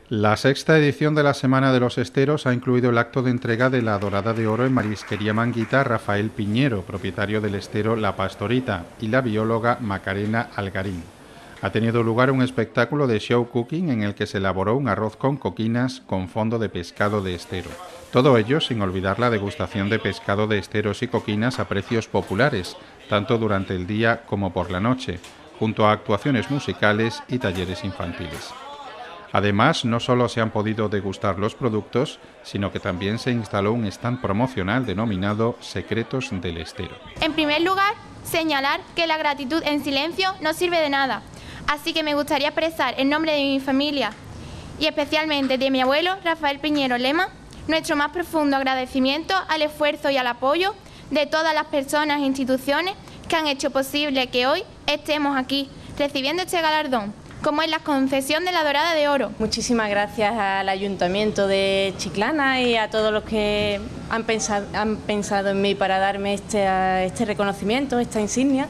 La sexta edición de la Semana de los Esteros ha incluido el acto de entrega de la Dorada de Oro en Marisquería Manguita Rafael Piñero, propietario del estero La Pastorita, y la bióloga Macarena Algarín. Ha tenido lugar un espectáculo de show cooking en el que se elaboró un arroz con coquinas con fondo de pescado de estero. Todo ello sin olvidar la degustación de pescado de esteros y coquinas a precios populares, tanto durante el día como por la noche, junto a actuaciones musicales y talleres infantiles. Además, no solo se han podido degustar los productos, sino que también se instaló un stand promocional denominado Secretos del Estero. En primer lugar, señalar que la gratitud en silencio no sirve de nada, así que me gustaría expresar en nombre de mi familia y especialmente de mi abuelo Rafael Piñero Lema, nuestro más profundo agradecimiento al esfuerzo y al apoyo de todas las personas e instituciones que han hecho posible que hoy estemos aquí recibiendo este galardón, como es la concesión de la Dorada de Oro. Muchísimas gracias al Ayuntamiento de Chiclana y a todos los que han pensado en mí para darme este reconocimiento, esta insignia.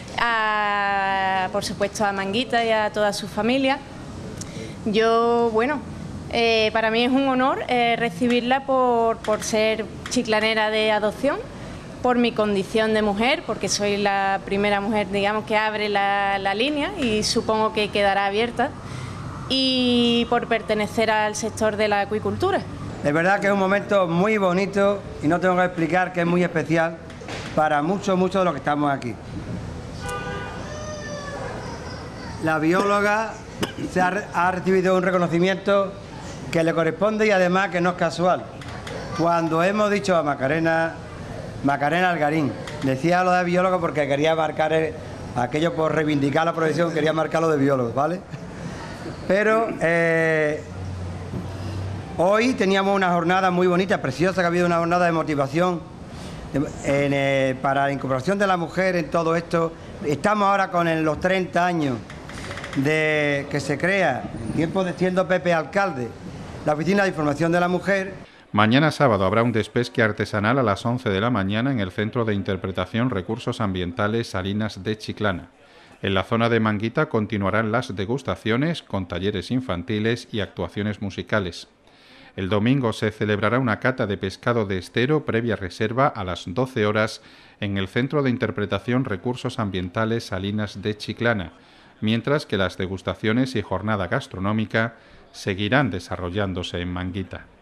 Por supuesto a Manguita y a toda su familia. Para mí es un honor recibirla por ser chiclanera de adopción, por mi condición de mujer, porque soy la primera mujer, digamos, que abre la línea y supongo que quedará abierta, y por pertenecer al sector de la acuicultura. Es verdad que es un momento muy bonito y no tengo que explicar que es muy especial para muchos de los que estamos aquí. La bióloga ha recibido un reconocimiento que le corresponde y además que no es casual. Cuando hemos dicho a Macarena Algarín, decía lo de biólogo porque quería marcar aquello por reivindicar la profesión, quería marcar lo de biólogo, ¿vale? Pero hoy teníamos una jornada muy bonita, preciosa, que ha habido una jornada de motivación para la incorporación de la mujer en todo esto. Estamos ahora con los 30 años de que se crea, en tiempo de siendo Pepe alcalde, la Oficina de Información de la Mujer. Mañana sábado habrá un despesque artesanal a las 11 de la mañana en el Centro de Interpretación Recursos Ambientales Salinas de Chiclana. En la zona de Manguita continuarán las degustaciones con talleres infantiles y actuaciones musicales. El domingo se celebrará una cata de pescado de estero previa reserva a las 12 horas en el Centro de Interpretación Recursos Ambientales Salinas de Chiclana, mientras que las degustaciones y jornada gastronómica seguirán desarrollándose en Manguita.